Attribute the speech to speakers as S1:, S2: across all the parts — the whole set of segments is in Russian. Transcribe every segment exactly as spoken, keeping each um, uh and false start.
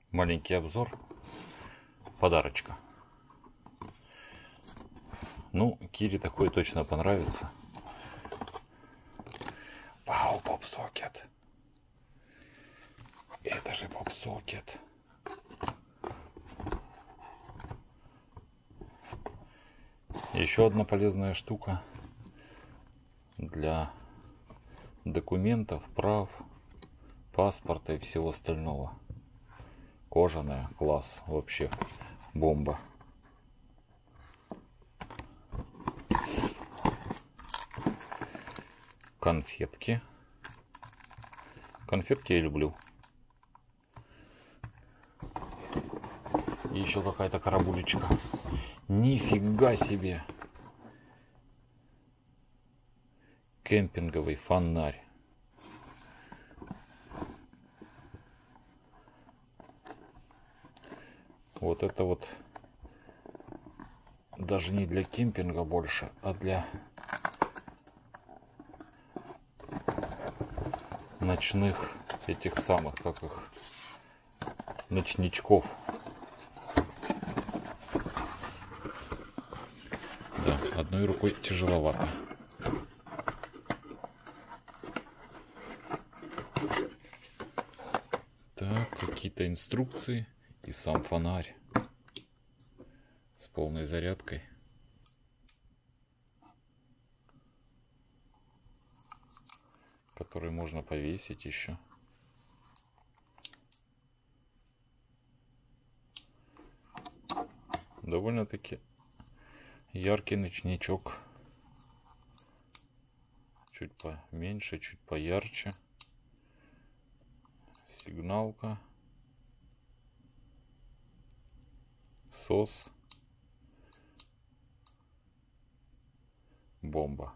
S1: Маленький обзор подарочка. Ну, Кире такой точно понравится. Вау, поп-сокет. Это же поп-сокет. Еще одна полезная штука для документов, прав, паспорта и всего остального. Кожаная, класс, вообще бомба. Конфетки. Конфетки я люблю. И еще какая-то карабулечка. Нифига себе! Кемпинговый фонарь. Вот это вот даже не для кемпинга больше, а для ночных этих самых, как их, ночничков. Да, одной рукой тяжеловато. Так, какие-то инструкции и сам фонарь с полной зарядкой. Который можно повесить еще. Довольно-таки яркий ночничок. Чуть поменьше, чуть поярче. Сигналка. Сос. Бомба.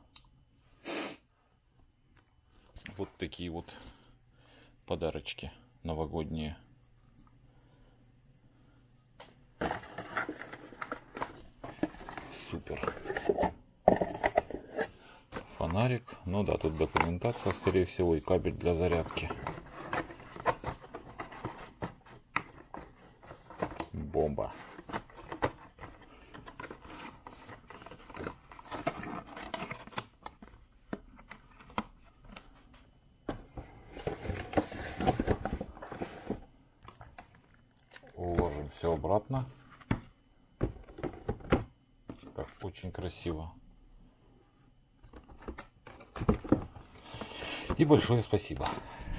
S1: Вот такие вот подарочки новогодние. Супер. Фонарик. Ну да, тут документация, скорее всего, и кабель для зарядки. Бомба. Уложим все обратно. Так, очень красиво. И большое спасибо.